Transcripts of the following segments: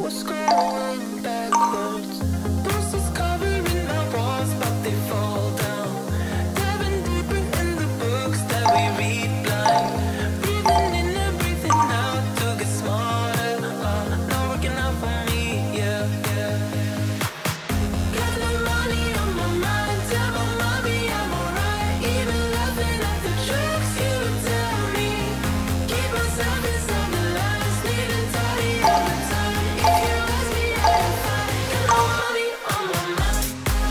was going backwards. Bruises covering my walls, but they fall down. Diving deeper in the books that we read blind. Breathing in and breathing out to get smarter. Not working out for me, yeah, yeah. Got no money on my mind. Tell my mommy I'm alright. Even laughing at the jokes you tell me. Keep myself inside the lines. Needing tidy all the time. If you ask me, I am fine. Got no money on my mind.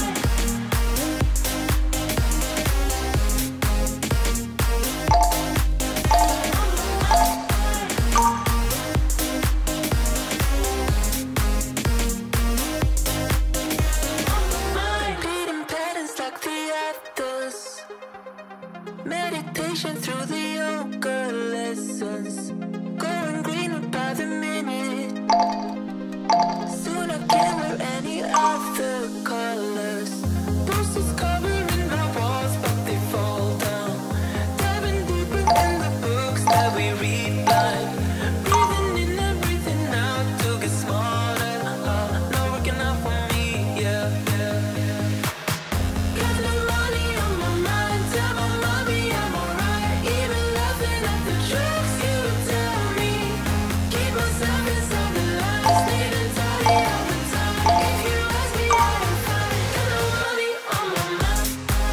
Repeating patterns like the others. Meditation through the yoga lessons. Going greener by the minute. Soon I can't wear any other colors. Bruises covering my walls, but they fall down. Diving deeper in the books that we read blind. Breathing in and breathing out to get smarter. Not working out for me, yeah, yeah, yeah. Got no money on my mind. Tell my mommy I'm alright. Even laughing at the jokes you tell me. Keep myself inside the lines. Needing tidy all the time. If you ask me, I am fine. Got no money on my mind.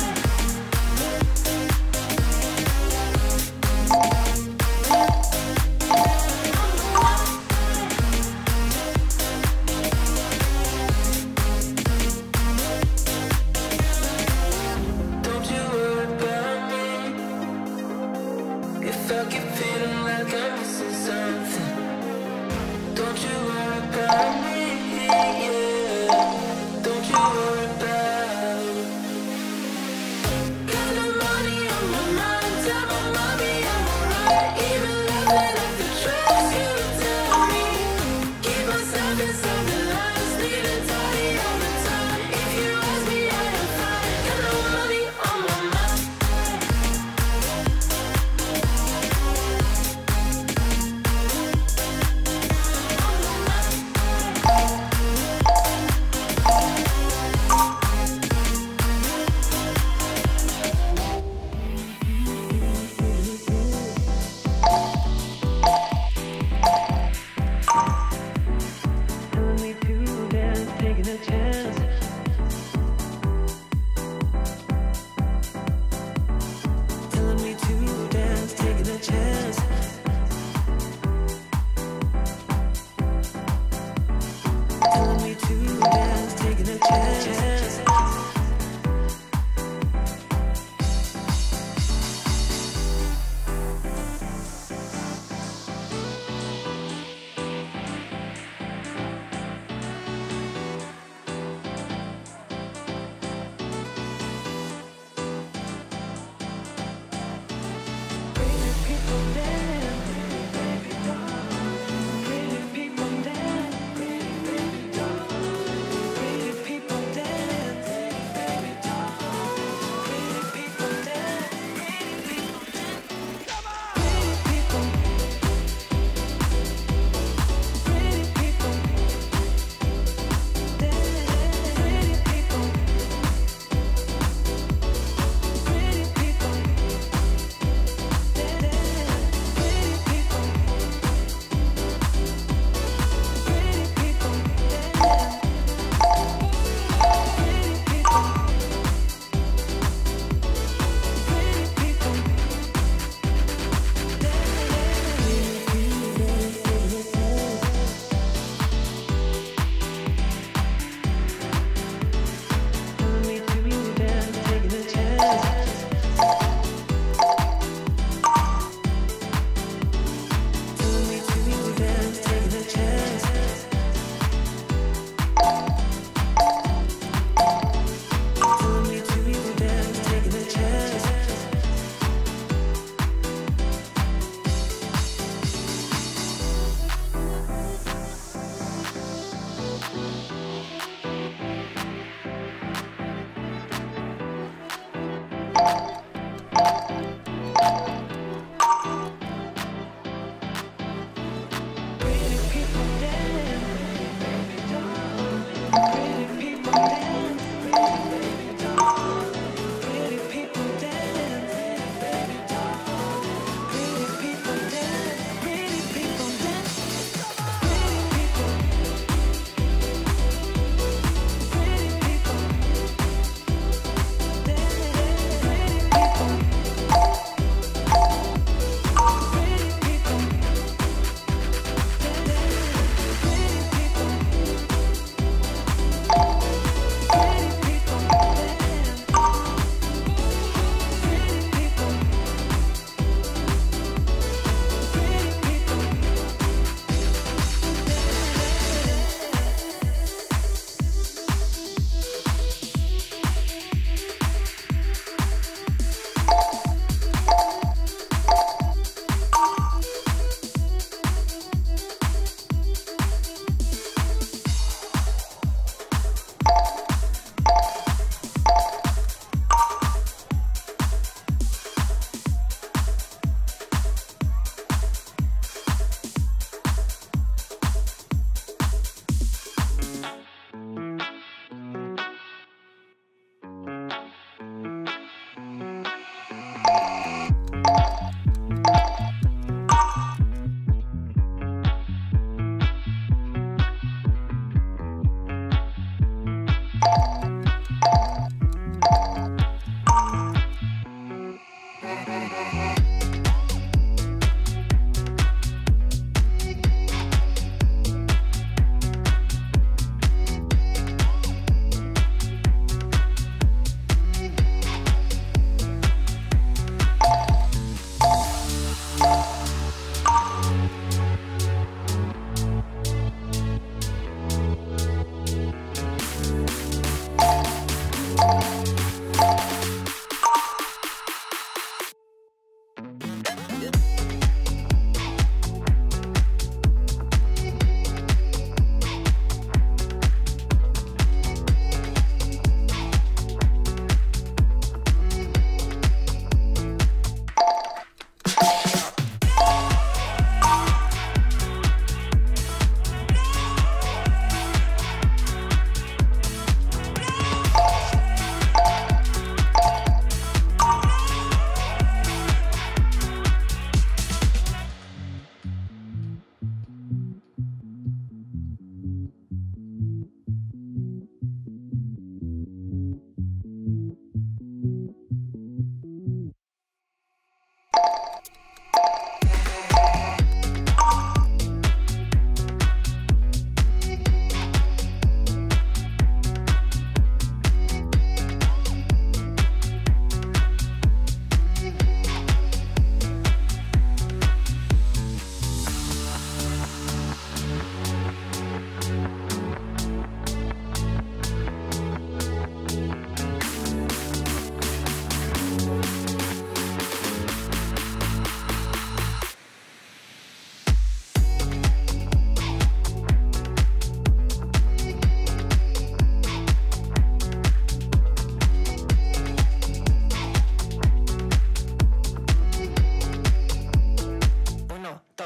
Don't you worry about me. If I keep feeling like I'm missing something, don't you worry about me, yeah. Don't you worry about. Got no money on my mind. Tell my mommy I'm alright. Even laughing at the jokes you tell me. Keep myself inside the lines. Needing tidy all the time. If you ask me, I am fine. Got no money on my mind.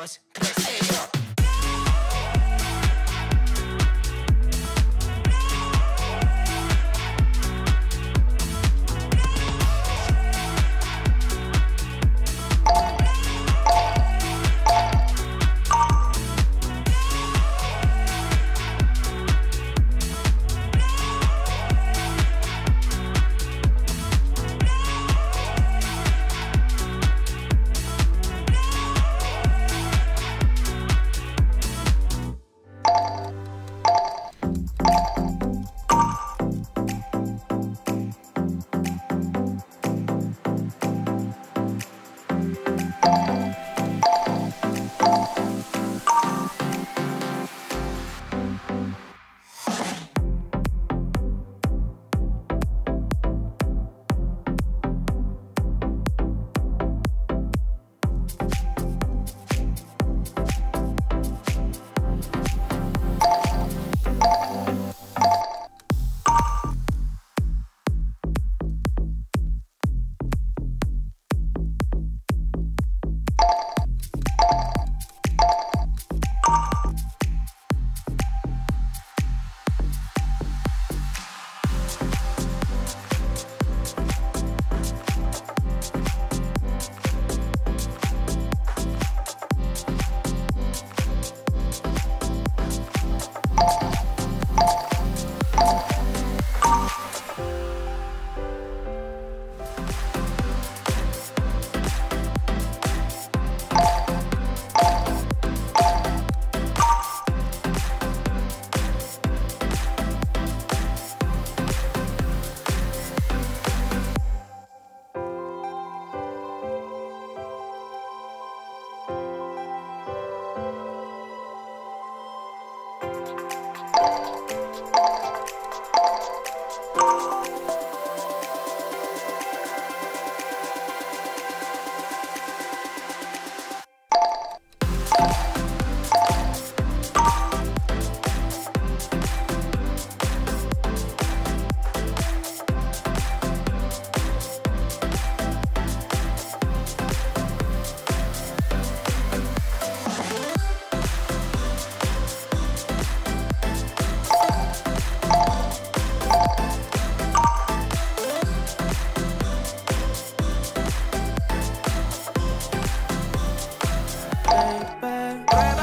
2, 3, yo. Baby,